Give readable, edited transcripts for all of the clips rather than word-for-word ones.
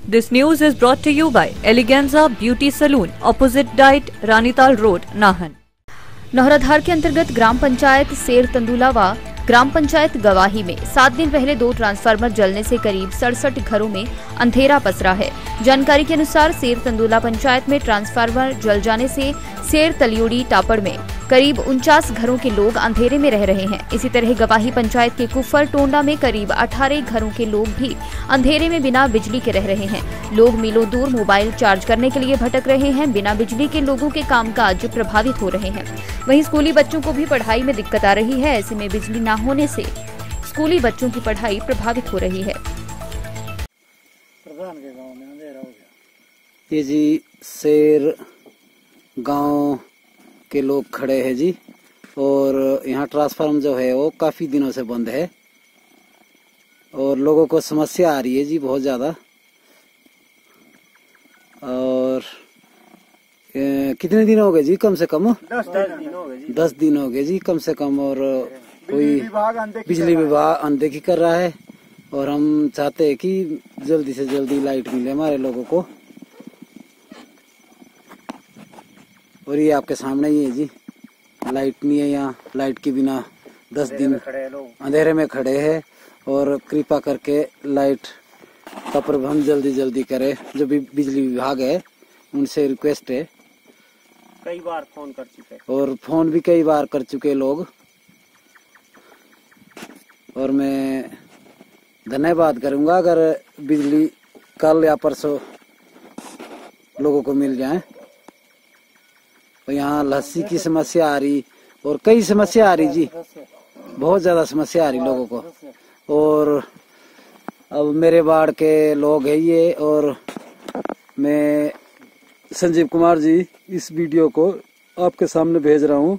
This news is brought to you by Eleganza Beauty Saloon, opposite Diet, Ranital Road, Nahan। Nauradhar के अंतर्गत ग्राम पंचायत सेर तंदुला व ग्राम पंचायत गवाही में 7 दिन पहले 2 ट्रांसफार्मर जलने से करीब 67 घरों में अंधेरा पसरा है। जानकारी के अनुसार सेर तंदुला पंचायत में ट्रांसफार्मर जल जाने से सेर तलियोड़ी टापड़ में करीब 49 घरों के लोग अंधेरे में रह रहे हैं। इसी तरह गवाही पंचायत के कुफर टोंडा में करीब 18 घरों के लोग भी अंधेरे में बिना बिजली के रह रहे हैं। लोग मीलों दूर मोबाइल चार्ज करने के लिए भटक रहे हैं। बिना बिजली के लोगों के कामकाज प्रभावित हो रहे हैं। वहीं स्कूली बच्चों को भी पढ़ाई में दिक्कत आ रही है। ऐसे में बिजली न होने से स्कूली बच्चों की पढ़ाई प्रभावित हो रही है। प्रधान के गांव में अंधेरा हो गया। ये जी शेर गांव के लोग खड़े हैं जी, और यहाँ ट्रांसफार्मर जो है वो काफी दिनों से बंद है और लोगों को समस्या आ रही है जी बहुत ज्यादा। और कितने दिन हो गए जी? कम से कम 10 दिन हो गए जी। 10 दिन हो गए जी कम से कम। और कोई बिजली विभाग अनदेखी कर रहा है और हम चाहते हैं कि जल्दी से जल्दी लाइट मिले हमारे लोगों को। और ये आपके सामने ही है जी, लाइट नहीं है यहाँ। लाइट के बिना 10 दिन अंधेरे में खड़े हैं और कृपा करके लाइट का प्रबंध जल्दी जल्दी करे। जो भी बिजली विभाग है उनसे रिक्वेस्ट है। कई बार फोन कर चुके और फोन भी कई बार कर चुके लोग। और मैं धन्यवाद करूंगा अगर बिजली कल या परसों लोगों को मिल जाए। तो यहाँ लस्सी की समस्या आ रही और कई समस्या आ रही जी, बहुत ज्यादा समस्या आ रही लोगों को। और अब मेरे वार्ड के लोग हैं ये, और मैं संजीव कुमार जी इस वीडियो को आपके सामने भेज रहा हूँ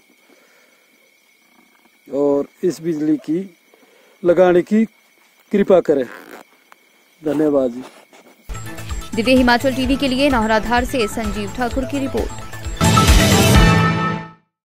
और इस बिजली की लगाने की कृपा करें। धन्यवाद जी। दिव्य हिमाचल टीवी के लिए नौहराधार से संजीव ठाकुर की रिपोर्ट।